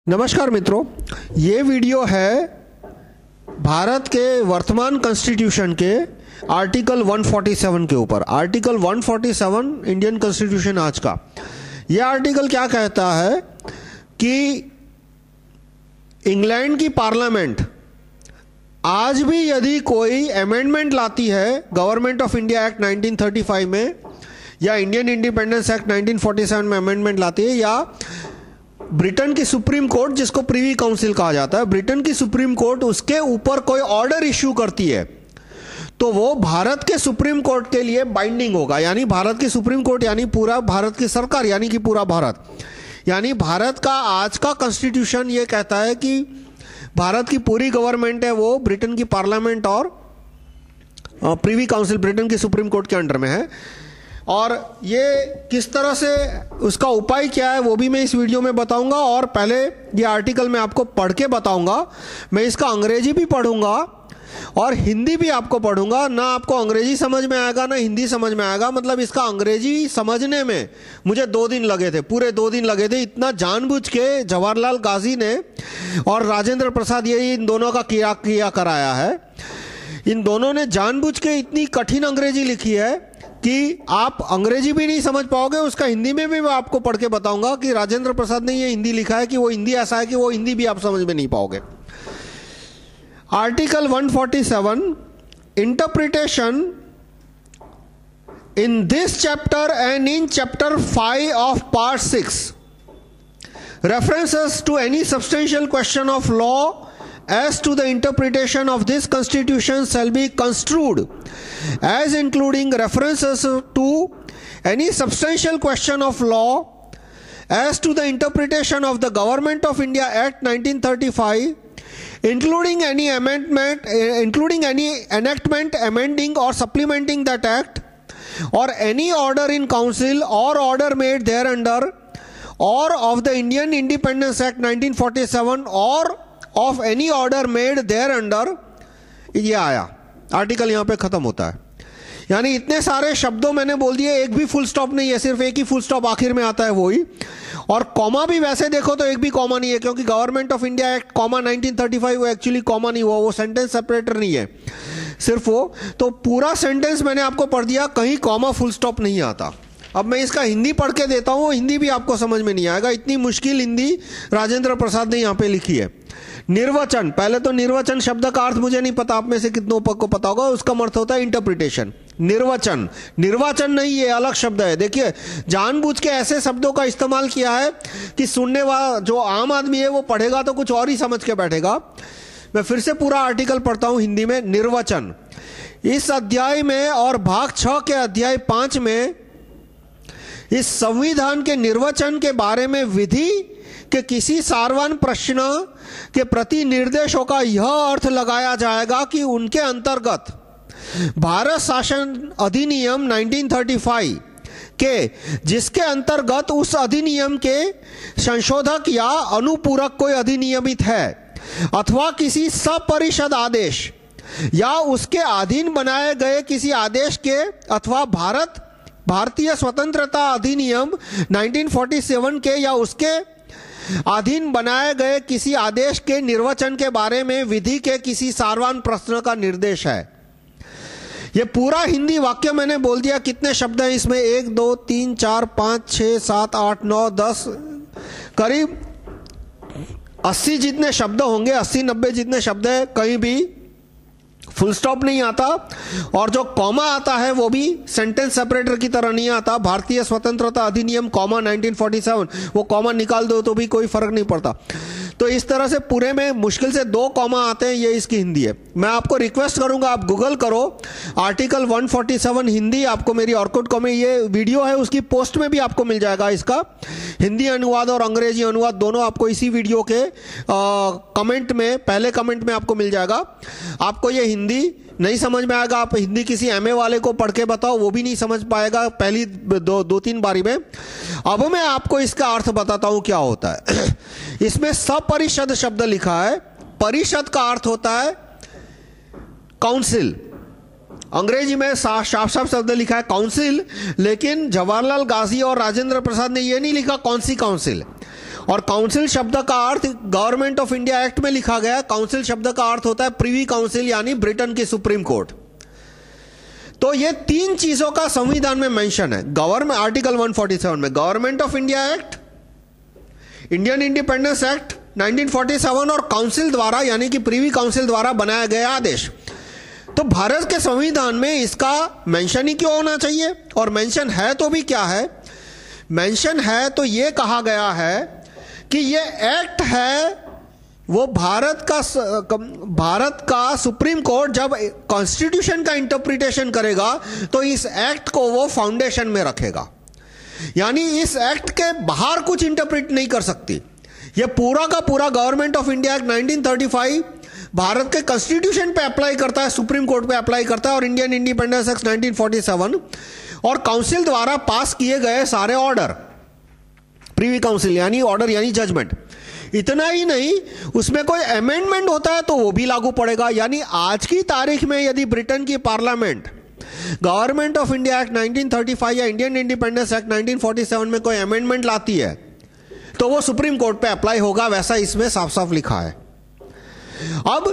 नमस्कार मित्रों, ये वीडियो है भारत के वर्तमान कॉन्स्टिट्यूशन के आर्टिकल 147 के ऊपर। आर्टिकल 147 इंडियन कॉन्स्टिट्यूशन आज का यह आर्टिकल क्या कहता है कि इंग्लैंड की पार्लियामेंट आज भी यदि कोई अमेंडमेंट लाती है गवर्नमेंट ऑफ इंडिया एक्ट 1935 में या इंडियन इंडिपेंडेंस एक्ट 1947 में अमेंडमेंट लाती है, या ब्रिटेन की सुप्रीम कोर्ट जिसको प्रीवी काउंसिल कहा जाता है, ब्रिटेन की सुप्रीम कोर्ट उसके ऊपर कोई ऑर्डर इश्यू करती है तो वो भारत के सुप्रीम कोर्ट के लिए बाइंडिंग होगा। यानी भारत की सुप्रीम कोर्ट यानी पूरा भारत की सरकार, यानी कि पूरा भारत, यानी भारत का आज का कॉन्स्टिट्यूशन ये कहता है कि भारत की पूरी गवर्नमेंट है वो ब्रिटेन की पार्लियामेंट और प्रीवी काउंसिल ब्रिटेन की सुप्रीम कोर्ट के अंडर में है। और ये किस तरह से उसका उपाय क्या है वो भी मैं इस वीडियो में बताऊंगा। और पहले ये आर्टिकल मैं आपको पढ़ के बताऊंगा। मैं इसका अंग्रेजी भी पढ़ूंगा और हिंदी भी आपको पढ़ूंगा। ना आपको अंग्रेजी समझ में आएगा ना हिंदी समझ में आएगा। मतलब इसका अंग्रेजी समझने में मुझे 2 दिन लगे थे, पूरे 2 दिन लगे थे। इतना जानबूझ के जवाहरलाल गाजी ने और राजेंद्र प्रसाद ये इन दोनों का किया कराया है। इन दोनों ने जानबूझ के इतनी कठिन अंग्रेजी लिखी है कि आप अंग्रेजी भी नहीं समझ पाओगे। उसका हिंदी में भी मैं आपको पढ़ के बताऊंगा कि राजेंद्र प्रसाद ने ये हिंदी लिखा है कि वो हिंदी ऐसा है कि वो हिंदी भी आप समझ में नहीं पाओगे। Article 147 interpretation in this chapter and in chapter 5 of part 6 references to any substantial question of law as to the interpretation of this constitution shall be construed as including references to any substantial question of law as to the interpretation of the Government of India Act 1935, including any amendment, including any enactment, amending or supplementing that act, or any order in council or order made thereunder, or of the Indian Independence Act 1947 or of any order made thereunder। ये आया article यहाँ पे खत्म होता है। यानी इतने सारे शब्दों मैंने बोल दिए, एक भी फुल स्टॉप नहीं है, सिर्फ एक ही फुल स्टॉप आखिर में आता है वही। और कॉमा भी वैसे देखो तो एक भी कॉमा नहीं है, क्योंकि government of India act comma 1935 वो एक्चुअली कॉमा नहीं हुआ, वो सेंटेंस सेपरेटर नहीं है सिर्फ वो। तो पूरा सेंटेंस मैंने आपको पढ़ दिया, कहीं कॉमा फुल स्टॉप नहीं आता। अब मैं इसका हिंदी पढ़ के देता हूँ, हिंदी भी आपको समझ में नहीं आएगा, इतनी मुश्किल हिंदी राजेंद्र प्रसाद ने यहाँ पे लिखी है। निर्वचन, पहले तो निर्वचन शब्द का अर्थ मुझे नहीं पता, आप में से कितनों को पता होगा। उसका अर्थ होता है इंटरप्रिटेशन। निर्वचन, निर्वाचन नहीं, ये अलग शब्द है। देखिए जानबूझ के ऐसे शब्दों का इस्तेमाल किया है कि सुनने वाला जो आम आदमी है वो पढ़ेगा तो कुछ और ही समझ के बैठेगा। मैं फिर से पूरा आर्टिकल पढ़ता हूं हिंदी में। निर्वचन, इस अध्याय में और भाग 6 के अध्याय 5 में इस संविधान के निर्वचन के बारे में विधि के किसी सार्वजनिक प्रश्न के प्रति निर्देशों का यह अर्थ लगाया जाएगा कि उनके अंतर्गत भारत शासन अधिनियम 1935 के, जिसके अंतर्गत उस अधिनियम के संशोधक या अनुपूरक कोई अधिनियमित है, अथवा किसी सपरिषद आदेश या उसके अधीन बनाए गए किसी आदेश के, अथवा भारतीय स्वतंत्रता अधिनियम 1947 के या उसके अधीन बनाए गए किसी आदेश के निर्वचन के बारे में विधि के किसी सार्वजनिक प्रश्न का निर्देश है। ये पूरा हिंदी वाक्य मैंने बोल दिया। कितने शब्द हैं इसमें? 1 2 3 4 5 6 7 8 9 10, करीब 80 जितने शब्द होंगे, 80-90 जितने शब्द है। कहीं भी फुल स्टॉप नहीं आता, और जो कॉमा आता है वो भी सेंटेंस सेपरेटर की तरह नहीं आता। भारतीय स्वतंत्रता अधिनियम कॉमा 1947, वो कॉमा निकाल दो तो भी कोई फर्क नहीं पड़ता। तो इस तरह से पूरे में मुश्किल से 2 कॉमा आते हैं, ये इसकी हिंदी है। मैं आपको रिक्वेस्ट करूंगा आप गूगल करो आर्टिकल 147 हिंदी, आपको मेरी ऑर्कुट में ये वीडियो है उसकी पोस्ट में भी आपको मिल जाएगा। इसका हिंदी अनुवाद और अंग्रेजी अनुवाद दोनों आपको इसी वीडियो के कमेंट में, पहले कमेंट में आपको मिल जाएगा। आपको ये हिंदी नहीं समझ में आएगा, आप हिंदी किसी एमए वाले को पढ़ के बताओ वो भी नहीं समझ पाएगा पहली 2-3 बारी में। अब मैं आपको इसका अर्थ बताता हूं क्या होता है। इसमें सपरिषद शब्द लिखा है। परिषद का अर्थ होता है काउंसिल। अंग्रेजी में साफ साफ शब्द लिखा है काउंसिल, लेकिन जवाहरलाल गाजी और राजेंद्र प्रसाद ने यह नहीं लिखा कौन सी काउंसिल, और काउंसिल शब्द का अर्थ गवर्नमेंट ऑफ इंडिया एक्ट में लिखा गया है। काउंसिल शब्द का अर्थ होता है प्रिवी काउंसिल यानी ब्रिटेन की सुप्रीम कोर्ट। तो ये तीन चीजों का संविधान में मेंशन है। गवर्नमेंट आर्टिकल 147 में government of India act, Indian independence act 1947 और काउंसिल द्वारा यानी कि प्रिवी काउंसिल द्वारा बनाया गया आदेश। तो भारत के संविधान में इसका मेंशन ही क्यों होना चाहिए? और मेंशन है तो भी क्या है? मेंशन है तो ये कहा गया है कि ये एक्ट है, वो भारत का सुप्रीम कोर्ट जब कॉन्स्टिट्यूशन का इंटरप्रिटेशन करेगा तो इस एक्ट को वो फाउंडेशन में रखेगा, यानी इस एक्ट के बाहर कुछ इंटरप्रिट नहीं कर सकती। ये पूरा का पूरा government of India act 1935 Bharat के कॉन्स्टिट्यूशन पे अप्लाई करता है, सुप्रीम कोर्ट पे अप्लाई करता है, और इंडियन इंडिपेंडेंस एक्ट 1947 और काउंसिल द्वारा पास किए गए सारे ऑर्डर, प्रीवी काउंसिल यानी ऑर्डर यानी जजमेंट। इतना ही नहीं, उसमें कोई अमेंडमेंट होता है तो वो भी लागू पड़ेगा। यानी आज की तारीख में यदि ब्रिटेन की parliament government of India act 1935 या इंडियन इंडिपेंडेंस एक्ट 1947 में कोई अमेंडमेंट लाती है तो वो सुप्रीम कोर्ट पे अप्लाई होगा, वैसा इसमें साफ साफ लिखा है। अब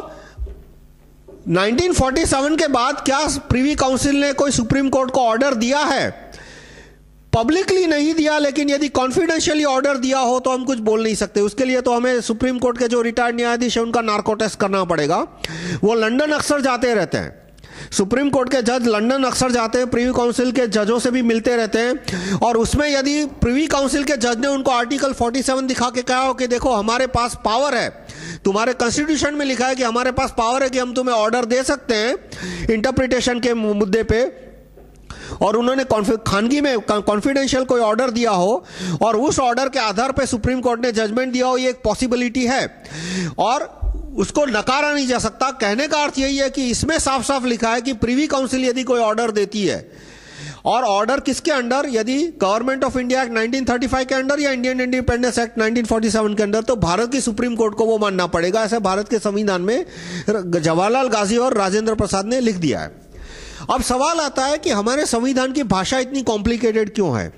1947 के बाद क्या प्रीवी काउंसिल ने कोई सुप्रीम कोर्ट को ऑर्डर दिया है? पब्लिकली नहीं दिया, लेकिन यदि कॉन्फिडेंशियली ऑर्डर दिया हो तो हम कुछ बोल नहीं सकते। उसके लिए तो हमें सुप्रीम कोर्ट के जो रिटायर्ड न्यायाधीश है उनका नार्को टेस्ट करना पड़ेगा। वो लंदन अक्सर जाते रहते हैं, सुप्रीम कोर्ट के जज लंदन अक्सर जाते हैं, प्रीवी काउंसिल के जजों से भी मिलते रहते हैं। और उसमें यदि प्रीवी काउंसिल के जज ने उनको आर्टिकल 47 दिखा के कहा हो कि देखो हमारे पास पावर है, तुम्हारे कॉन्स्टिट्यूशन में लिखा है कि हमारे पास पावर है कि हम तुम्हें ऑर्डर दे सकते हैं इंटरप्रिटेशन के मुद्दे पे, और उन्होंने खानगी में कॉन्फिडेंशियल कोई ऑर्डर दिया हो और उस ऑर्डर के आधार पे सुप्रीम कोर्ट ने जजमेंट दिया हो, ये एक पॉसिबिलिटी है और उसको नकारा नहीं जा सकता। कहने का अर्थ यही है कि इसमें साफ साफ लिखा है कि प्रीवी काउंसिल यदि कोई ऑर्डर देती है, और ऑर्डर किसके अंडर? यदि गवर्नमेंट ऑफ इंडिया एक्ट 1935 के अंडर या इंडियन इंडिपेंडेंस एक्ट 1947 के अंदर, तो भारत की सुप्रीम कोर्ट को वो मानना पड़ेगा। ऐसे भारत के संविधान में जवाहरलाल गांधी और राजेंद्र प्रसाद ने लिख दिया है। अब सवाल आता है कि हमारे संविधान की भाषा इतनी कॉम्प्लिकेटेड क्यों है?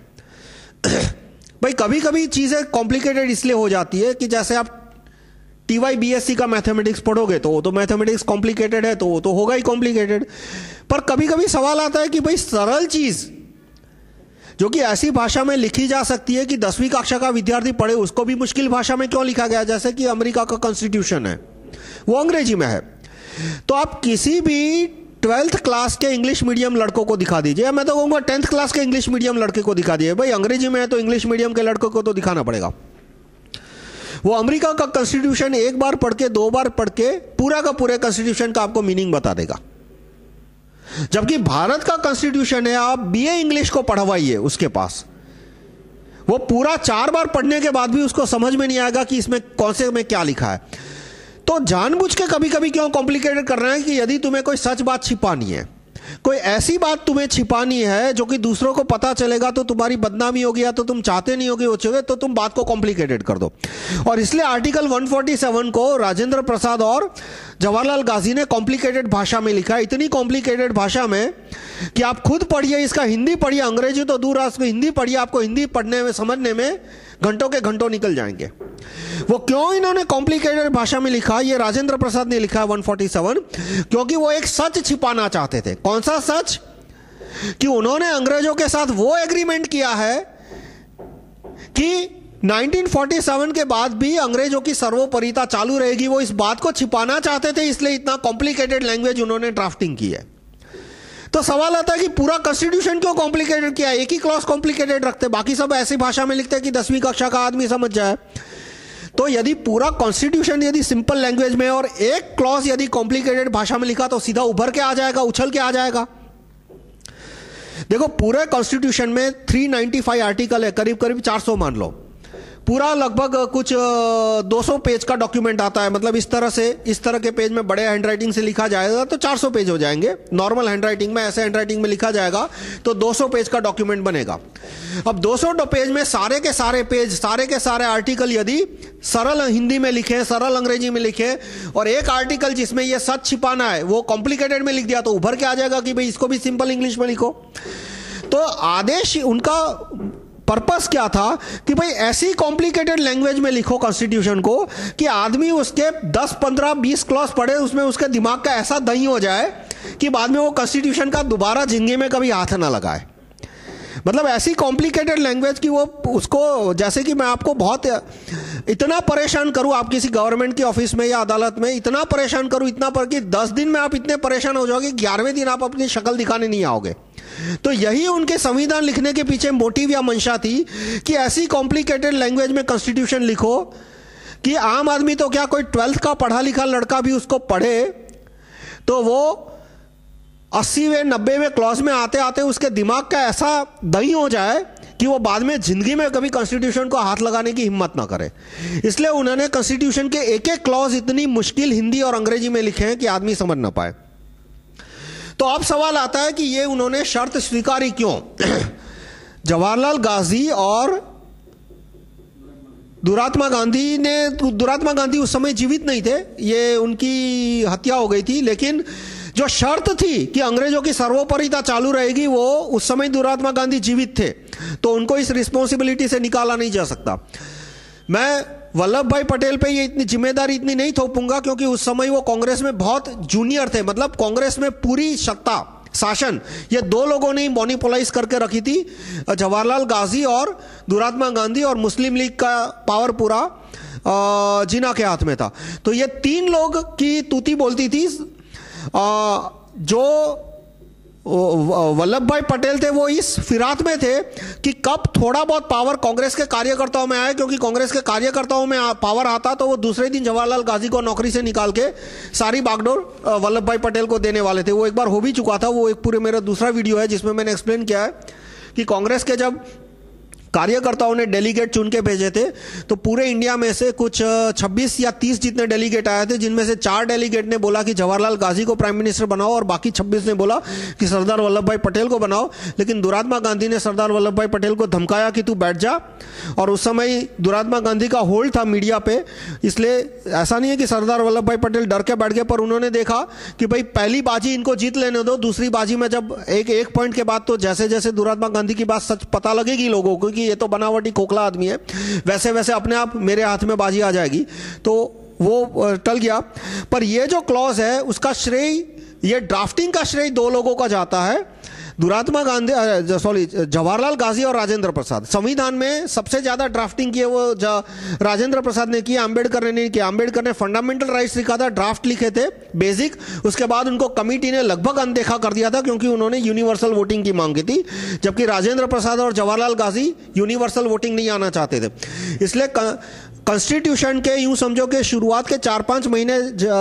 भाई कभी कभी चीजें कॉम्प्लिकेटेड इसलिए हो जाती है कि जैसे आप TY BSc का मैथमेटिक्स पढ़ोगे तो वो तो मैथमेटिक्स कॉम्प्लिकेटेड है, तो वो तो होगा ही कॉम्प्लिकेटेड। पर कभी कभी सवाल आता है कि भाई सरल चीज जो कि ऐसी भाषा में लिखी जा सकती है कि 10वीं कक्षा का विद्यार्थी पढ़े, उसको भी मुश्किल भाषा में क्यों लिखा गया? जैसे कि अमेरिका का कॉन्स्टिट्यूशन है, वो अंग्रेजी में है। तो आप किसी भी 12th क्लास के इंग्लिश मीडियम लड़कों को दिखा दीजिए, मैं तो कहूंगा 10th क्लास के इंग्लिश मीडियम लड़के को दिखा दीजिए। भाई अंग्रेजी में है तो इंग्लिश मीडियम के लड़कों को तो दिखाना पड़ेगा। वो अमेरिका का कॉन्स्टिट्यूशन एक बार पढ़ के, दो बार पढ़ के पूरा का पूरे कॉन्स्टिट्यूशन का आपको मीनिंग बता देगा। जबकि भारत का कॉन्स्टिट्यूशन है, आप BA इंग्लिश को पढ़वाइए उसके पास, वो पूरा 4 बार पढ़ने के बाद भी उसको समझ में नहीं आएगा कि इसमें कौन से में क्या लिखा है। तो जानबूझ के कभी कभी क्यों कॉम्प्लिकेटेड करना है कि यदि तुम्हें कोई सच बात छिपानी है, कोई ऐसी बात तुम्हें छिपानी है जो कि दूसरों को पता चलेगा तो तुम्हारी बदनामी होगी, या तो तुम चाहते नहीं होगी हो, तो तुम बात को कॉम्प्लिकेटेड कर दो। और इसलिए आर्टिकल 147 को राजेंद्र प्रसाद और जवाहरलाल गांधी ने कॉम्प्लिकेटेड भाषा में लिखा है। इतनी कॉम्प्लिकेटेड भाषा में कि आप खुद पढ़िए, इसका हिंदी पढ़िए, अंग्रेजी तो दूर है, उसको हिंदी पढ़िए, आपको हिंदी पढ़ने में समझने में घंटों के घंटों निकल जाएंगे। वो क्यों इन्होंने कॉम्प्लिकेटेड भाषा में लिखा? ये राजेंद्र प्रसाद ने लिखा है 147, क्योंकि वो एक सच छिपाना चाहते थे। कौन सा सच? कि उन्होंने अंग्रेजों के साथ वो एग्रीमेंट किया है कि 1947 के बाद भी अंग्रेजों की सर्वोपरिता चालू रहेगी। वो इस बात को छिपाना चाहते थे, इसलिए इतना कॉम्प्लिकेटेड लैंग्वेज उन्होंने ड्राफ्टिंग की है। तो सवाल आता है कि पूरा कॉन्स्टिट्यूशन क्यों कॉम्प्लिकेटेड किया? एक ही क्लॉज कॉम्प्लिकेटेड रखते, बाकी सब ऐसी भाषा में लिखते हैं कि 10वीं कक्षा का आदमी समझ जाए। तो यदि पूरा कॉन्स्टिट्यूशन यदि सिंपल लैंग्वेज में और एक क्लॉज यदि कॉम्प्लिकेटेड भाषा में लिखा तो सीधा उभर के आ जाएगा, उछल के आ जाएगा। देखो पूरे कॉन्स्टिट्यूशन में 395 आर्टिकल है, करीब करीब 400 मान लो, पूरा लगभग कुछ 200 पेज का डॉक्यूमेंट आता है। मतलब इस तरह के पेज में बड़े हैंडराइटिंग से लिखा जाएगा तो 400 पेज हो जाएंगे। नॉर्मल हैंडराइटिंग में, ऐसे हैंडराइटिंग में लिखा जाएगा तो 200 पेज का डॉक्यूमेंट बनेगा। अब 200 पेज में सारे के सारे पेज, सारे के सारे आर्टिकल यदि सरल हिंदी में लिखे, सरल अंग्रेजी में लिखे, और एक आर्टिकल जिसमें यह सच छिपाना है वो कॉम्प्लिकेटेड में लिख दिया तो उभर के आ जाएगा कि भाई इसको भी सिंपल इंग्लिश में लिखो। तो आदेश उनका पर्पस क्या था कि भाई ऐसी कॉम्प्लिकेटेड लैंग्वेज में लिखो कॉन्स्टिट्यूशन को कि आदमी उसके 10, 15, 20 क्लॉज पढ़े, उसमें उसके दिमाग का ऐसा दही हो जाए कि बाद में वो कॉन्स्टिट्यूशन का दोबारा जिंदगी में कभी हाथ ना लगाए। मतलब ऐसी कॉम्प्लिकेटेड लैंग्वेज कि वो उसको, जैसे कि मैं आपको बहुत इतना परेशान करूं, आप किसी गवर्नमेंट की ऑफिस में या अदालत में इतना परेशान करूं, इतना पर कि 10 दिन में आप इतने परेशान हो जाओगे, 11वें दिन आप अपनी शक्ल दिखाने नहीं आओगे। तो यही उनके संविधान लिखने के पीछे मोटिव या मंशा थी कि ऐसी कॉम्प्लिकेटेड लैंग्वेज में कॉन्स्टिट्यूशन लिखो कि आम आदमी तो क्या, कोई 12th का पढ़ा लिखा लड़का भी उसको पढ़े तो वो 80वें 90वें क्लॉज में आते आते उसके दिमाग का ऐसा दही हो जाए कि वो बाद में जिंदगी में कभी कॉन्स्टिट्यूशन को हाथ लगाने की हिम्मत ना करे। इसलिए उन्होंने कॉन्स्टिट्यूशन के एक एक क्लॉज इतनी मुश्किल हिंदी और अंग्रेजी में लिखे हैं कि आदमी समझ ना पाए। तो अब सवाल आता है कि ये उन्होंने शर्त स्वीकारी क्यों? जवाहरलाल गाजी और दुरात्मा गांधी उस समय जीवित नहीं थे, ये उनकी हत्या हो गई थी, लेकिन जो शर्त थी कि अंग्रेजों की सर्वोपरिता चालू रहेगी, वो उस समय दुरात्मा गांधी जीवित थे, तो उनको इस रिस्पॉन्सिबिलिटी से निकाला नहीं जा सकता। मैं वल्लभ भाई पटेल पे ये इतनी जिम्मेदारी इतनी नहीं थोपूंगा क्योंकि उस समय वो कांग्रेस में बहुत जूनियर थे, मतलब कांग्रेस में पूरी सत्ता शासन ये दो लोगों ने मोनोपोलाइज करके रखी थी, जवाहरलाल गाजी और दुरात्मा गांधी, और मुस्लिम लीग का पावर पूरा जिन्ना के हाथ में था। तो ये तीन लोग की तूती बोलती थी। जो वल्लभ भाई पटेल थे वो इस फिरात में थे कि कब थोड़ा बहुत पावर कांग्रेस के कार्यकर्ताओं में आए, क्योंकि कांग्रेस के कार्यकर्ताओं में पावर आता तो वो दूसरे दिन जवाहरलाल गाजी को नौकरी से निकाल के सारी बागडोर वल्लभ भाई पटेल को देने वाले थे। वो एक बार हो भी चुका था, वो एक पूरे मेरा दूसरा वीडियो है जिसमें मैंने एक्सप्लेन किया है कि कांग्रेस के जब कार्यकर्ताओं ने डेलीगेट चुन के भेजे थे तो पूरे इंडिया में से कुछ 26 या 30 जितने डेलीगेट आए थे, जिनमें से 4 डेलीगेट ने बोला कि जवाहरलाल गाजी को प्राइम मिनिस्टर बनाओ और बाकी 26 ने बोला कि सरदार वल्लभ भाई पटेल को बनाओ। लेकिन दुरात्मा गांधी ने सरदार वल्लभ भाई पटेल को धमकाया कि तू बैठ जा, और उस समय दुरात्मा गांधी का होल्ड था मीडिया पे, इसलिए ऐसा नहीं है कि सरदार वल्लभ भाई पटेल डर के बैठ गए, पर उन्होंने देखा कि भाई पहली बाजी इनको जीत लेने दो, दूसरी बाजी में जब एक पॉइंट के बाद तो जैसे जैसे दुरात्मा गांधी की बात सच पता लगेगी लोगों को कि ये तो बनावटी खोखला आदमी है, वैसे वैसे अपने आप मेरे हाथ में बाजी आ जाएगी, तो वो टल गया। पर ये जो क्लॉज है उसका श्रेय, ये ड्राफ्टिंग का श्रेय दो लोगों का जाता है, जवाहरलाल गाजी और राजेंद्र प्रसाद। संविधान में सबसे ज्यादा ड्राफ्टिंग की वो राजेंद्र प्रसाद ने की, अंबेडकर ने नहीं किया। अंबेडकर ने फंडामेंटल राइट्स लिखा था, ड्राफ्ट लिखे थे बेसिक, उसके बाद उनको कमिटी ने लगभग अनदेखा कर दिया था क्योंकि उन्होंने यूनिवर्सल वोटिंग की मांग की थी, जबकि राजेंद्र प्रसाद और जवाहरलाल गाजी यूनिवर्सल वोटिंग नहीं आना चाहते थे। इसलिए कॉन्स्टिट्यूशन के यूं समझो कि शुरुआत के 4-5 महीने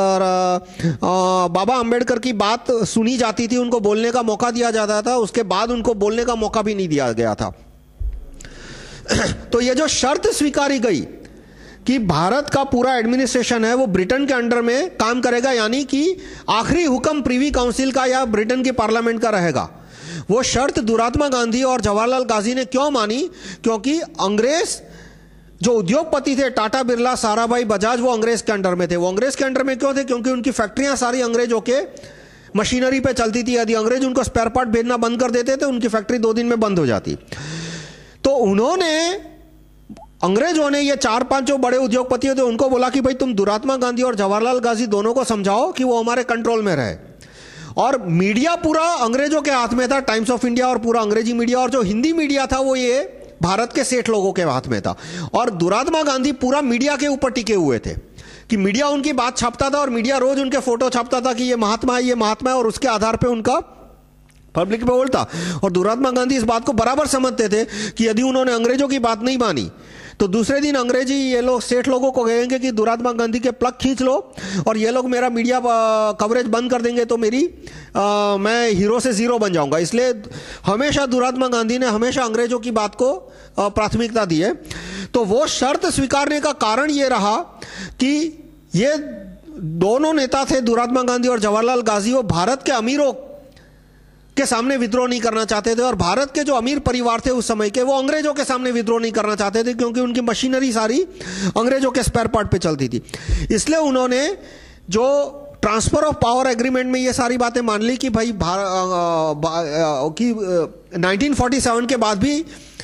बाबा अंबेडकर की बात सुनी जाती थी, उनको बोलने का मौका दिया जाता था, उसके बाद उनको बोलने का मौका भी नहीं दिया गया था। तो ये जो शर्त स्वीकारी गई कि भारत का पूरा एडमिनिस्ट्रेशन है वो ब्रिटेन के अंडर में काम करेगा, यानी कि आखिरी हुक्म प्रिवी काउंसिल का या ब्रिटेन की पार्लियामेंट का रहेगा, वो शर्त दुरात्मा गांधी और जवाहरलाल गाजी ने क्यों मानी? क्योंकि अंग्रेज जो उद्योगपति थे, टाटा बिरला, साराभाई, बजाज, वो अंग्रेज के अंडर में थे। वो अंग्रेज के अंडर में क्यों थे? क्योंकि उनकी फैक्ट्रियां सारी अंग्रेजों के मशीनरी पे चलती थी। यदि अंग्रेज उनको स्पेयर पार्ट भेजना बंद कर देते तो उनकी फैक्ट्री 2 दिन में बंद हो जाती। तो अंग्रेजों ने ये 4-5 जो बड़े उद्योगपति थे उनको बोला कि भाई तुम दुरात्मा गांधी और जवाहरलाल गाजी दोनों को समझाओ कि वो हमारे कंट्रोल में रहे। और मीडिया पूरा अंग्रेजों के हाथ में था, टाइम्स ऑफ इंडिया और पूरा अंग्रेजी मीडिया, और जो हिंदी मीडिया था वो ये भारत के सेठ लोगों के हाथ में था। और दुरात्मा गांधी पूरा मीडिया के ऊपर टिके हुए थे कि मीडिया उनकी बात छापता था और मीडिया रोज उनके फोटो छापता था कि ये महात्मा है, ये महात्मा है, और उसके आधार पे उनका पब्लिक पे बोलता। और दुरात्मा गांधी इस बात को बराबर समझते थे कि यदि उन्होंने अंग्रेजों की बात नहीं मानी तो दूसरे दिन अंग्रेजी ये लोग सेठ लोगों को कहेंगे कि दुरात्मा गांधी के प्लग खींच लो और ये लोग मेरा मीडिया कवरेज बंद कर देंगे तो मैं हीरो से जीरो बन जाऊंगा। इसलिए हमेशा दुरात्मा गांधी ने हमेशा अंग्रेजों की बात को प्राथमिकता दी है। तो वो शर्त स्वीकारने का कारण ये रहा कि ये दोनों नेता थे, दुरात्मा गांधी और जवाहरलाल गाजी, वो भारत के अमीरों के सामने विद्रोह नहीं करना चाहते थे, और भारत के जो अमीर परिवार थे उस समय के, वो अंग्रेजों के सामने विद्रोह नहीं करना चाहते थे क्योंकि उनकी मशीनरी सारी अंग्रेजों के स्पेयर पार्ट पे चलती थी। इसलिए उन्होंने जो ट्रांसफर ऑफ पावर एग्रीमेंट में ये सारी बातें मान ली कि भाई 1947 के बाद भी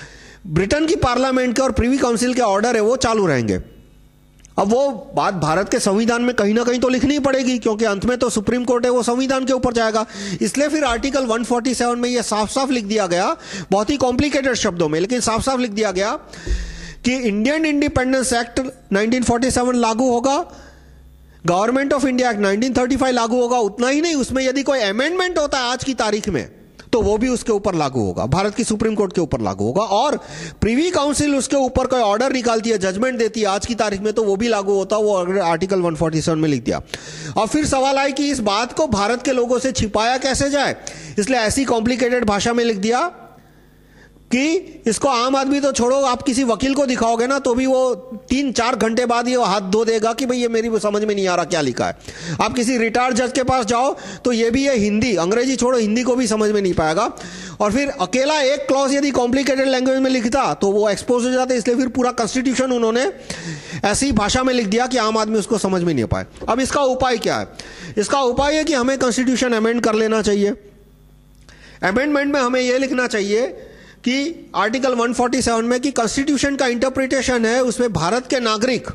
ब्रिटेन की पार्लियामेंट के और प्रिवी काउंसिल के ऑर्डर है वो चालू रहेंगे। अब वो बात भारत के संविधान में कहीं ना कहीं तो लिखनी पड़ेगी, क्योंकि अंत में तो सुप्रीम कोर्ट है, वो संविधान के ऊपर जाएगा। इसलिए फिर आर्टिकल 147 में ये साफ साफ लिख दिया गया, बहुत ही कॉम्प्लिकेटेड शब्दों में, लेकिन साफ साफ लिख दिया गया कि इंडियन इंडिपेंडेंस एक्ट 1947 लागू होगा, गवर्नमेंट ऑफ इंडिया एक्ट 1935 लागू होगा। उतना ही नहीं, उसमें यदि कोई अमेंडमेंट होता है आज की तारीख में तो वो भी उसके ऊपर लागू होगा, भारत की सुप्रीम कोर्ट के ऊपर लागू होगा। और प्रिवी काउंसिल उसके ऊपर कोई ऑर्डर निकालती है, जजमेंट देती है आज की तारीख में, तो वो भी लागू होता है। वो आर्टिकल 147 में लिख दिया। और फिर सवाल आया कि इस बात को भारत के लोगों से छिपाया कैसे जाए, इसलिए ऐसी कॉम्प्लिकेटेड भाषा में लिख दिया कि इसको आम आदमी तो छोड़ो, आप किसी वकील को दिखाओगे ना तो भी वो 3-4 घंटे बाद ये हाथ धो देगा कि भाई ये मेरी समझ में नहीं आ रहा क्या लिखा है। आप किसी रिटायर्ड जज के पास जाओ तो ये भी है हिंदी, अंग्रेजी छोड़ो, हिंदी को भी समझ में नहीं पाएगा। और फिर अकेला एक क्लॉज यदि कॉम्प्लिकेटेड लैंग्वेज में लिखता तो वो एक्सपोज हो जाता, इसलिए फिर पूरा कॉन्स्टिट्यूशन उन्होंने ऐसी भाषा में लिख दिया कि आम आदमी उसको समझ में नहीं पाए। अब इसका उपाय क्या है? इसका उपाय है कि हमें कॉन्स्टिट्यूशन अमेंड कर लेना चाहिए। अमेंडमेंट में हमें यह लिखना चाहिए कि आर्टिकल 147 में कि कॉन्स्टिट्यूशन का इंटरप्रिटेशन है, उसमें भारत के नागरिक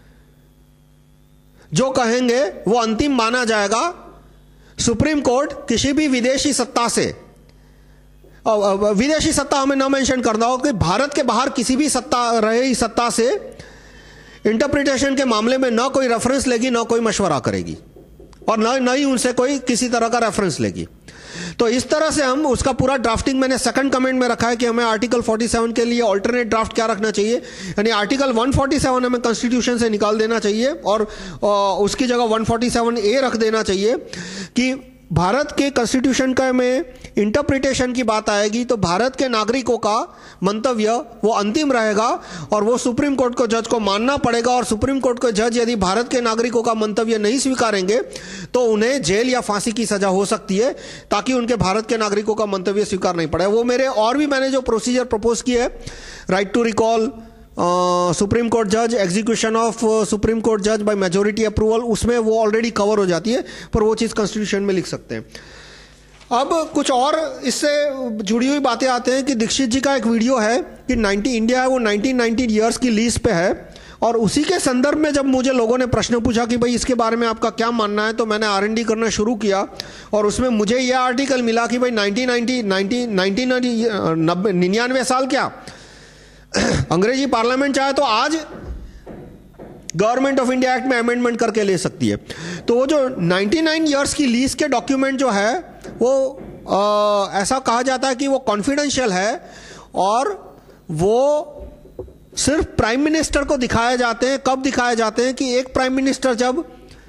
जो कहेंगे वो अंतिम माना जाएगा। सुप्रीम कोर्ट किसी भी विदेशी सत्ता से, विदेशी सत्ता हमें ना मेंशन करना हो, कि भारत के बाहर किसी भी सत्ता रहे सत्ता से इंटरप्रिटेशन के मामले में ना कोई रेफरेंस लेगी, ना कोई मशवरा करेगी, और ना ही उनसे कोई किसी तरह का रेफरेंस लेगी। तो इस तरह से हम उसका पूरा ड्राफ्टिंग, मैंने सेकंड कमेंट में रखा है कि हमें आर्टिकल 47 के लिए अल्टरनेट ड्राफ्ट क्या रखना चाहिए, यानी आर्टिकल 147 हमें कॉन्स्टिट्यूशन से निकाल देना चाहिए और उसकी जगह 147A रख देना चाहिए कि भारत के कॉन्स्टिट्यूशन का में इंटरप्रिटेशन की बात आएगी तो भारत के नागरिकों का मंतव्य वो अंतिम रहेगा और वो सुप्रीम कोर्ट को जज को मानना पड़ेगा। और सुप्रीम कोर्ट को जज यदि भारत के नागरिकों का मंतव्य नहीं स्वीकारेंगे तो उन्हें जेल या फांसी की सजा हो सकती है, ताकि उनके भारत के नागरिकों का मंतव्य स्वीकार नहीं पड़े। वो मेरे और भी मैंने जो प्रोसीजर प्रपोज किए, right to recall supreme court जज, एग्जीक्यूशन ऑफ सुप्रीम कोर्ट जज बाय मेजोरिटी अप्रूवल, उसमें वो ऑलरेडी कवर हो जाती है, पर वो चीज कॉन्स्टिट्यूशन में लिख सकते हैं। अब कुछ और इससे जुड़ी हुई बातें आते हैं कि दीक्षित जी का एक वीडियो है कि इंडिया है वो 1990 ईयर्स की लीज पे है, और उसी के संदर्भ में जब मुझे लोगों ने प्रश्न पूछा कि भाई इसके बारे में आपका क्या मानना है, तो मैंने R&D करना शुरू किया और उसमें मुझे यह आर्टिकल मिला कि भाई 99 साल क्या अंग्रेजी पार्लियामेंट चाहे तो आज गवर्नमेंट ऑफ इंडिया एक्ट में अमेंडमेंट करके ले सकती है। तो वो जो 99 इयर्स की लीज के डॉक्यूमेंट जो है वो ऐसा कहा जाता है कि वो कॉन्फिडेंशियल है और वो सिर्फ प्राइम मिनिस्टर को दिखाए जाते हैं। कब दिखाए जाते हैं कि एक प्राइम मिनिस्टर जब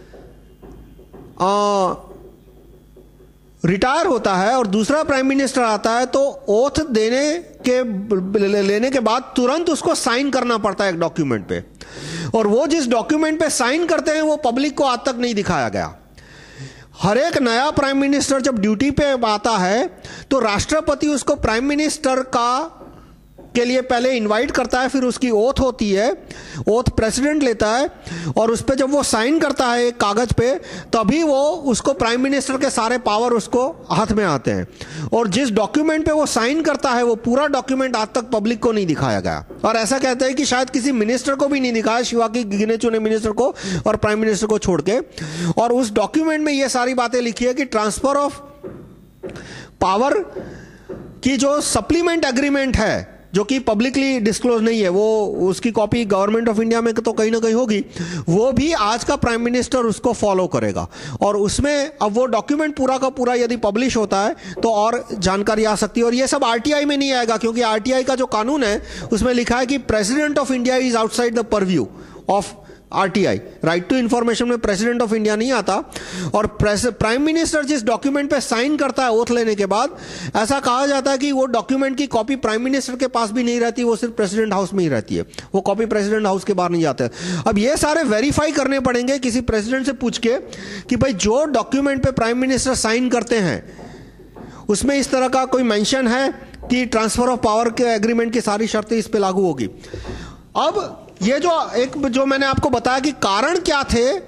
रिटायर होता है और दूसरा प्राइम मिनिस्टर आता है तो ओथ लेने के बाद तुरंत उसको साइन करना पड़ता है एक डॉक्यूमेंट पे, और वो जिस डॉक्यूमेंट पे साइन करते हैं वो पब्लिक को आज तक नहीं दिखाया गया। हर एक नया प्राइम मिनिस्टर जब ड्यूटी पे आता है तो राष्ट्रपति उसको प्राइम मिनिस्टर के लिए पहले इनवाइट करता है, फिर उसकी ओथ होती है, ओथ प्रेसिडेंट लेता है और उस पर जब वो साइन करता है एक कागज पे तभी वो उसको प्राइम मिनिस्टर के सारे पावर उसको हाथ में आते हैं। और जिस डॉक्यूमेंट पे वो साइन करता है वो पूरा डॉक्यूमेंट आज तक पब्लिक को नहीं दिखाया गया, और ऐसा कहते हैं कि शायद किसी मिनिस्टर को भी नहीं दिखाया शिवा की गिने चुने मिनिस्टर को और प्राइम मिनिस्टर को छोड़ के। और उस डॉक्यूमेंट में ये सारी बातें लिखी है कि ट्रांसफर ऑफ पावर की जो सप्लीमेंट एग्रीमेंट है जो कि पब्लिकली डिस्क्लोज नहीं है, वो उसकी कॉपी गवर्नमेंट ऑफ इंडिया में तो कहीं ना कहीं होगी, वो भी आज का प्राइम मिनिस्टर उसको फॉलो करेगा। और उसमें अब वो डॉक्यूमेंट पूरा का पूरा यदि पब्लिश होता है तो और जानकारी आ सकती है। और ये सब आरटीआई में नहीं आएगा, क्योंकि आरटीआई का जो कानून है उसमें लिखा है कि president of India is outside the purview of RTI. Right to information में प्रेसिडेंट ऑफ इंडिया नहीं आता। और प्राइम मिनिस्टर जिस डॉक्यूमेंट पे साइन करता है ओथ लेने के बाद, ऐसा कहा जाता है कि वो डॉक्यूमेंट की कॉपी प्राइम मिनिस्टर के पास भी नहीं रहती, वो सिर्फ प्रेसिडेंट हाउस में ही रहती है, वो कॉपी प्रेसिडेंट हाउस के बाहर नहीं जाते। अब ये सारे वेरीफाई करने पड़ेंगे किसी प्रेसिडेंट से पूछ के कि भाई जो डॉक्यूमेंट पे प्राइम मिनिस्टर साइन करते हैं उसमें इस तरह का कोई मेंशन है कि ट्रांसफर ऑफ पावर के एग्रीमेंट की सारी शर्तें इस पे लागू होगी। अब ये जो मैंने आपको बताया कि कारण क्या थे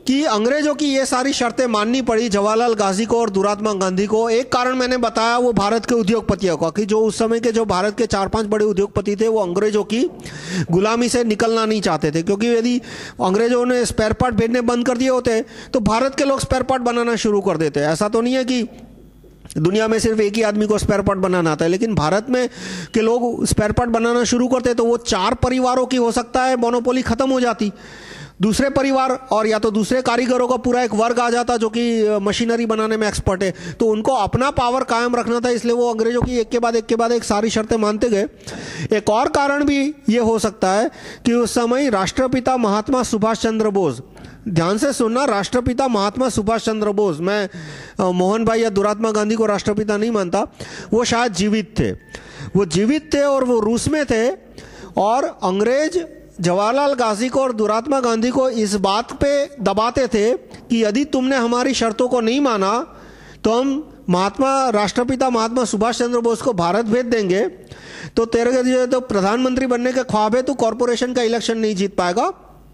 कि अंग्रेजों की ये सारी शर्तें माननी पड़ी जवाहरलाल गांधी को और दुरात्मा गांधी को। एक कारण मैंने बताया वो भारत के उद्योगपतियों का, कि जो उस समय के जो भारत के 4-5 बड़े उद्योगपति थे वो अंग्रेजों की गुलामी से निकलना नहीं चाहते थे, क्योंकि यदि अंग्रेजों ने स्पेयर पार्ट भेजने बंद कर दिए होते तो भारत के लोग स्पेयर पार्ट बनाना शुरू कर देते। ऐसा तो नहीं है कि दुनिया में सिर्फ एक ही आदमी को स्पेयर पार्ट बनाना आता है, लेकिन भारत में के लोग स्पेयर पार्ट बनाना शुरू करते तो वो 4 परिवारों की हो सकता है मोनोपोली खत्म हो जाती, दूसरे परिवार और या तो दूसरे कारीगरों का पूरा एक वर्ग आ जाता जो कि मशीनरी बनाने में एक्सपर्ट है। तो उनको अपना पावर कायम रखना था, इसलिए वो अंग्रेजों की एक के बाद एक सारी शर्तें मानते गए। एक और कारण भी ये हो सकता है कि उस समय राष्ट्रपिता महात्मा सुभाष चंद्र बोस, ध्यान से सुनना, राष्ट्रपिता महात्मा सुभाष चंद्र बोस, मैं मोहन भाई या दुरात्मा गांधी को राष्ट्रपिता नहीं मानता, वो शायद जीवित थे, वो जीवित थे और वो रूस में थे। और अंग्रेज जवाहरलाल गांधी को और दुरात्मा गांधी को इस बात पे दबाते थे कि यदि तुमने हमारी शर्तों को नहीं माना तो हम राष्ट्रपिता महात्मा सुभाष चंद्र बोस को भारत भेज देंगे, तो तेरे जो तो प्रधानमंत्री बनने के ख्वाब है, तो कॉरपोरेशन का इलेक्शन नहीं जीत पाएगा।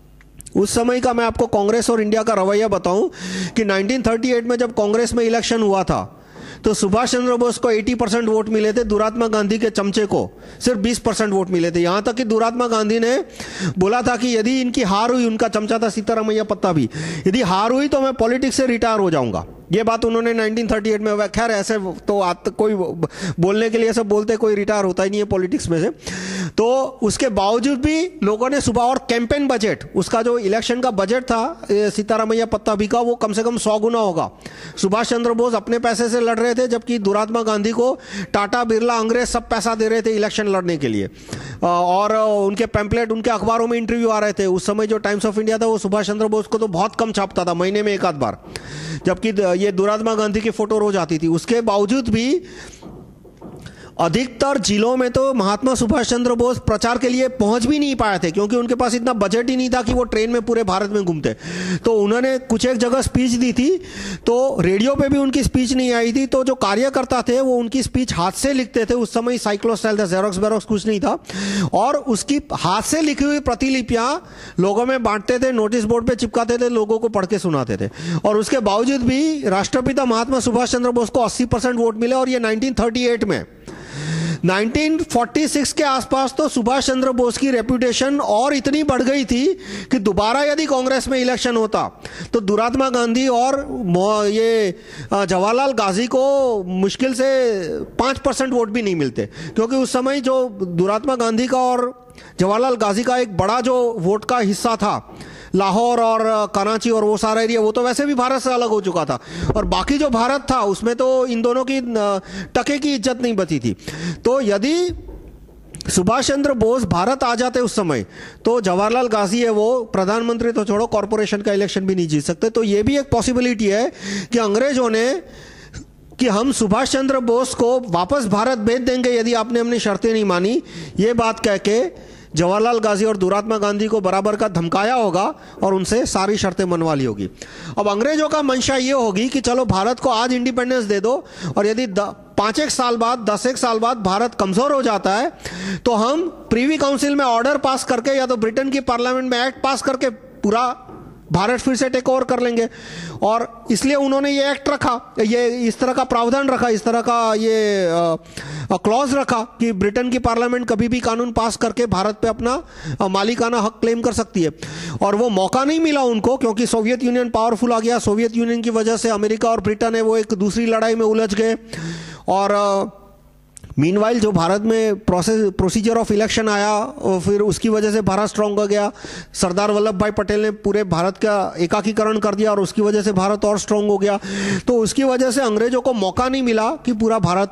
उस समय का मैं आपको कांग्रेस और इंडिया का रवैया बताऊं कि 1938 में जब कांग्रेस में इलेक्शन हुआ था तो सुभाष चंद्र बोस को 80% वोट मिले थे, दुरात्मा गांधी के चमचे को सिर्फ 20% वोट मिले थे। यहां तक कि दुरात्मा गांधी ने बोला था कि यदि इनकी हार हुई, उनका चमचा था सीतारामैया पत्ता भी, यदि हार हुई तो मैं पॉलिटिक्स से रिटायर हो जाऊंगा। ये बात उन्होंने 1938 में, खैर ऐसे तो कोई बोलने के लिए सब बोलते, कोई रिटायर होता ही नहीं है पॉलिटिक्स में से। तो उसके बावजूद भी लोगों ने सुबह, और कैंपेन बजट, उसका जो इलेक्शन का बजट था सीतारामैया पत्ता भी का, वो कम से कम 100 गुना होगा। सुभाष चंद्र बोस अपने पैसे से लड़ रहे थे, जबकि दुरात्मा गांधी को टाटा बिरला अंग्रेज सब पैसा दे रहे थे इलेक्शन लड़ने के लिए, और उनके पैम्पलेट, उनके अखबारों में इंटरव्यू आ रहे थे। उस समय जो टाइम्स ऑफ इंडिया था वो सुभाष चंद्र बोस को तो बहुत कम छापता था, महीने में एक आध बार, जबकि ये दुरात्मा गांधी की फोटो रोज आती थी। उसके बावजूद भी अधिकतर जिलों में तो महात्मा सुभाष चंद्र बोस प्रचार के लिए पहुंच भी नहीं पाए थे, क्योंकि उनके पास इतना बजट ही नहीं था कि वो ट्रेन में पूरे भारत में घूमते। तो उन्होंने कुछ एक जगह स्पीच दी थी, तो रेडियो पे भी उनकी स्पीच नहीं आई थी, तो जो कार्यकर्ता थे वो उनकी स्पीच हाथ से लिखते थे। उस समय साइक्लो स्टाइल था, जेरोक्स बेरोक्स कुछ नहीं था, और उसकी हाथ से लिखी हुई प्रतिलिपियां लोगों में बांटते थे, नोटिस बोर्ड पे चिपकाते थे, लोगों को पढ़ के सुनाते थे। और उसके बावजूद भी राष्ट्रपिता महात्मा सुभाष चंद्र बोस को 80% वोट मिले। और ये 1938 में, 1946 के आसपास तो सुभाष चंद्र बोस की रेपुटेशन और इतनी बढ़ गई थी कि दोबारा यदि कांग्रेस में इलेक्शन होता तो दुरात्मा गांधी और ये जवाहरलाल गांधी को मुश्किल से 5% वोट भी नहीं मिलते, क्योंकि उस समय जो दुरात्मा गांधी का और जवाहरलाल गांधी का एक बड़ा जो वोट का हिस्सा था, लाहौर और कराची और वो सारा एरिया, वो तो वैसे भी भारत से अलग हो चुका था, और बाकी जो भारत था उसमें तो इन दोनों की टके की इज्जत नहीं बची थी। तो यदि सुभाष चंद्र बोस भारत आ जाते उस समय, तो जवाहरलाल गांधी है वो प्रधानमंत्री तो छोड़ो, कॉरपोरेशन का इलेक्शन भी नहीं जीत सकते। तो ये भी एक पॉसिबिलिटी है कि अंग्रेजों ने, कि हम सुभाष चंद्र बोस को वापस भारत भेज देंगे यदि आपने अपनी शर्तें नहीं मानी, ये बात कह के जवाहरलाल गांधी और दुरात्मा गांधी को बराबर का धमकाया होगा और उनसे सारी शर्तें मनवा ली होगी। अब अंग्रेजों का मंशा ये होगी कि चलो भारत को आज इंडिपेंडेंस दे दो, और यदि 5-1 साल बाद, 10-1 साल बाद भारत कमजोर हो जाता है तो हम प्रीवी काउंसिल में ऑर्डर पास करके या तो ब्रिटेन की पार्लियामेंट में एक्ट पास करके पूरा भारत फिर से टेक ओवर कर लेंगे। और इसलिए उन्होंने ये एक्ट रखा, ये इस तरह का प्रावधान रखा, इस तरह का ये क्लॉज रखा कि ब्रिटेन की पार्लियामेंट कभी भी कानून पास करके भारत पे अपना मालिकाना हक क्लेम कर सकती है। और वो मौका नहीं मिला उनको, क्योंकि सोवियत यूनियन पावरफुल आ गया। सोवियत यूनियन की वजह से अमेरिका और ब्रिटेन है वो एक दूसरी लड़ाई में उलझ गए। और मीनवाइल जो भारत में प्रोसीजर ऑफ इलेक्शन आया, और फिर उसकी वजह से भारत स्ट्रांग हो गया। सरदार वल्लभ भाई पटेल ने पूरे भारत का एकाकीकरण कर दिया और उसकी वजह से भारत और स्ट्रांग हो गया। तो उसकी वजह से अंग्रेजों को मौका नहीं मिला कि पूरा भारत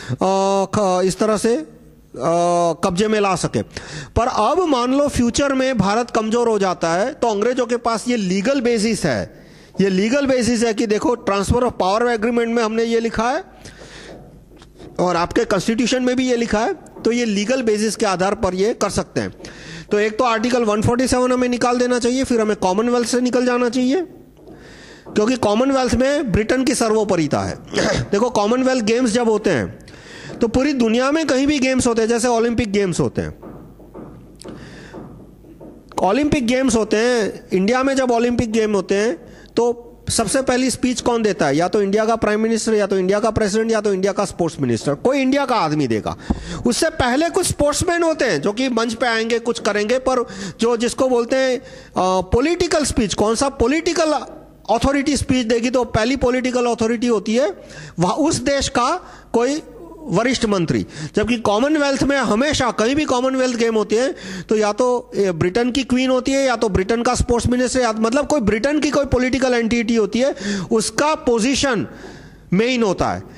को इस तरह से कब्जे में ला सके। पर अब मान लो फ्यूचर में भारत कमजोर हो जाता है, तो अंग्रेजों के पास ये लीगल बेसिस है, ये लीगल बेसिस है कि देखो ट्रांसफर ऑफ पावर एग्रीमेंट में हमने ये लिखा है और आपके कॉन्स्टिट्यूशन में भी ये लिखा है, तो ये लीगल बेसिस के आधार पर ये कर सकते हैं। तो एक तो आर्टिकल 147 हमें निकाल देना चाहिए, फिर हमें कॉमनवेल्थ से निकल जाना चाहिए, क्योंकि कॉमनवेल्थ में ब्रिटेन की सर्वोपरिता है। देखो कॉमनवेल्थ गेम्स जब होते हैं तो पूरी दुनिया में कहीं भी गेम्स होते हैं, जैसे ओलंपिक गेम्स होते हैं, ओलंपिक गेम्स होते हैं इंडिया में, जब ओलंपिक गेम होते हैं तो सबसे पहली स्पीच कौन देता है? या तो इंडिया का प्राइम मिनिस्टर, या तो इंडिया का प्रेसिडेंट, या तो इंडिया का स्पोर्ट्स मिनिस्टर, कोई इंडिया का आदमी देगा। उससे पहले कुछ स्पोर्ट्समैन होते हैं जो कि मंच पे आएंगे, कुछ करेंगे, पर जो जिसको बोलते हैं पॉलिटिकल स्पीच, कौन सा पॉलिटिकल अथॉरिटी स्पीच देगी, तो पहली पॉलिटिकल अथॉरिटी होती है वह उस देश का कोई वरिष्ठ मंत्री। जबकि कॉमनवेल्थ में हमेशा कहीं भी कॉमनवेल्थ गेम होते हैं तो या तो ब्रिटेन की क्वीन होती है, या तो ब्रिटेन का स्पोर्ट्स मिनिस्टर, या मतलब कोई ब्रिटेन की कोई पॉलिटिकल एंटिटी होती है, उसका पोजीशन मेन होता है।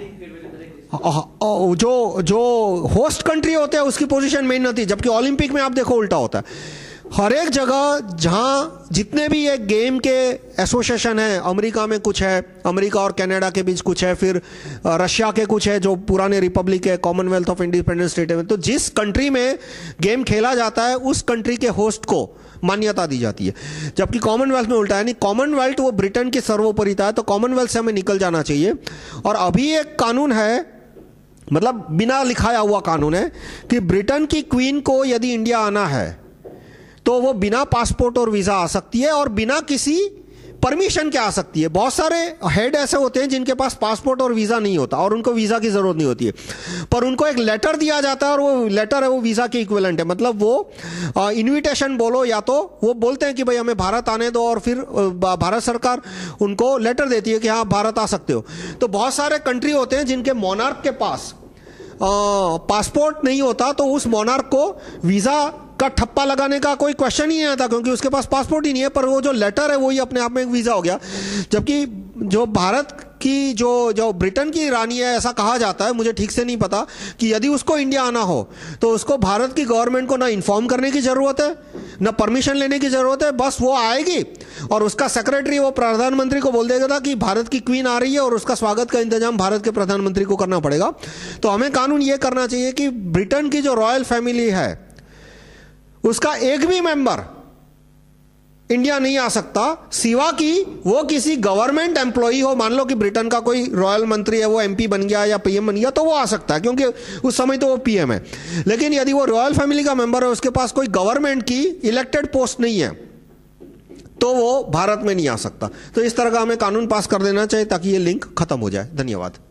जो होस्ट कंट्री होते हैं उसकी पोजीशन मेन होती है। जबकि ओलंपिक में आप देखो उल्टा होता है। हर एक जगह जहां जितने भी ये गेम के एसोसिएशन है, अमेरिका में कुछ है, अमेरिका और कनाडा के बीच कुछ है, फिर रशिया के कुछ है जो पुराने रिपब्लिक है, कॉमनवेल्थ ऑफ इंडिपेंडेंट स्टेट है, तो जिस कंट्री में गेम खेला जाता है उस कंट्री के होस्ट को मान्यता दी जाती है। जबकि कॉमनवेल्थ में उल्टा है, नहीं, कॉमनवेल्थ वो ब्रिटेन की सर्वोपरिता है, तो कॉमनवेल्थ से हमें निकल जाना चाहिए। और अभी एक कानून है, मतलब बिना लिखाया हुआ कानून है कि ब्रिटेन की क्वीन को यदि इंडिया आना है तो वो बिना पासपोर्ट और वीजा आ सकती है और बिना किसी परमिशन के आ सकती है। बहुत सारे हेड ऐसे होते हैं जिनके पास पासपोर्ट और वीजा नहीं होता और उनको वीजा की जरूरत नहीं होती है, पर उनको एक लेटर दिया जाता है और वो लेटर है वो वीजा के इक्विवेलेंट है। मतलब वो इनविटेशन बोलो, या तो वो बोलते हैं कि भाई हमें भारत आने दो, और फिर भारत सरकार उनको लेटर देती है कि हाँ भारत आ सकते हो। तो बहुत सारे कंट्री होते हैं जिनके मोनार्क के पास पासपोर्ट नहीं होता, तो उस मोनार्क को वीजा का ठप्पा लगाने का कोई क्वेश्चन ही नहीं आता क्योंकि उसके पास पासपोर्ट ही नहीं है, पर वो जो लेटर है वही अपने आप में एक वीजा हो गया। जबकि जो भारत की जो ब्रिटेन की रानी है, ऐसा कहा जाता है, मुझे ठीक से नहीं पता, कि यदि उसको इंडिया आना हो तो उसको भारत की गवर्नमेंट को ना इन्फॉर्म करने की जरूरत है, ना परमिशन लेने की जरूरत है, बस वो आएगी और उसका सेक्रेटरी वो प्रधानमंत्री को बोल देगा था कि भारत की क्वीन आ रही है और उसका स्वागत का इंतजाम भारत के प्रधानमंत्री को करना पड़ेगा। तो हमें कानून ये करना चाहिए कि ब्रिटेन की जो रॉयल फैमिली है उसका एक भी मेंबर इंडिया नहीं आ सकता, सिवा कि वो किसी गवर्नमेंट एम्प्लॉई हो। मान लो कि ब्रिटेन का कोई रॉयल मंत्री है, वो एमपी बन गया या पीएम बन गया, तो वो आ सकता है क्योंकि उस समय तो वो पीएम है। लेकिन यदि वो रॉयल फैमिली का मेंबर है, उसके पास कोई गवर्नमेंट की इलेक्टेड पोस्ट नहीं है, तो वो भारत में नहीं आ सकता। तो इस तरह का हमें कानून पास कर देना चाहिए ताकि ये लिंक खत्म हो जाए। धन्यवाद।